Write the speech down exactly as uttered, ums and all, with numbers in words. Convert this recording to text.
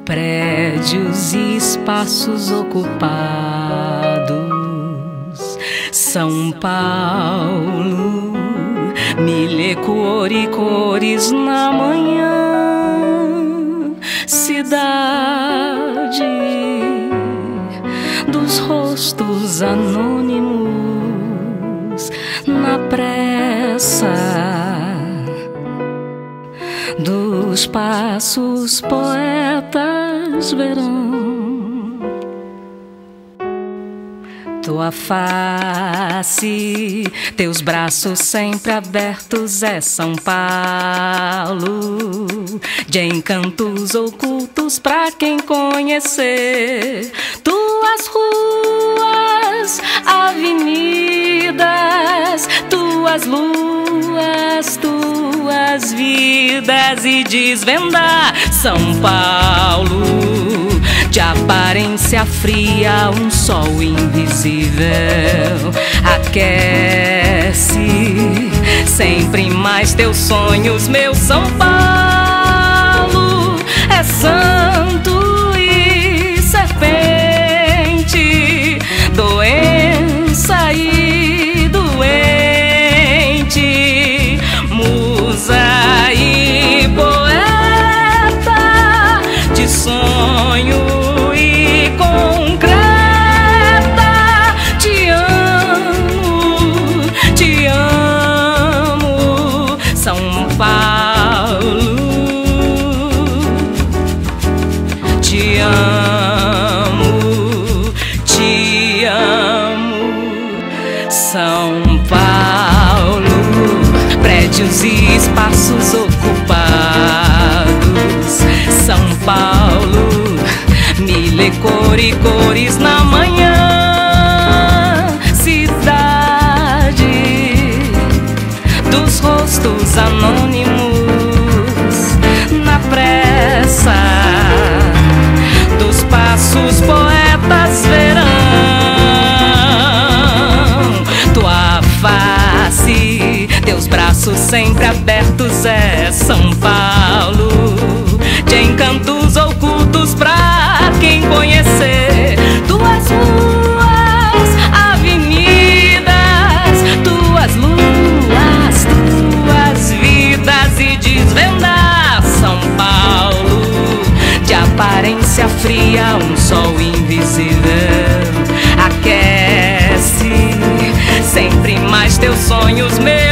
prédios e espaços ocupados. São Paulo, mil e cor e cores na manhã. Cidade dos rostos anônimos na pressa dos passos poetas verão. Tua face, teus braços sempre abertos é São Paulo, de encantos ocultos pra quem conhecer. Tuas ruas, avenidas, tuas luas, tuas vidas e desvendar São Paulo, de aparência fria, um sol invisível aquece sempre mais teus sonhos. Meu São Paulo é santo e serpente, doença e doente, musa e poeta de sonho e concreta. Te amo, te amo, São Paulo. Te amo, te amo, São Paulo. Prédios e espaços ocupados. São Paulo, mil e cor e cores na manhã. Cidade dos rostos anônimos na pressa dos passos poetas verão. Tua face, teus braços sempre abertos é São Paulo, de encantos ocultos pra quem conhecer. Tuas ruas, avenidas, tuas luas, tuas vidas e desvendar São Paulo, de aparência fria, um sol invisível aquece sempre mais teus sonhos. Meus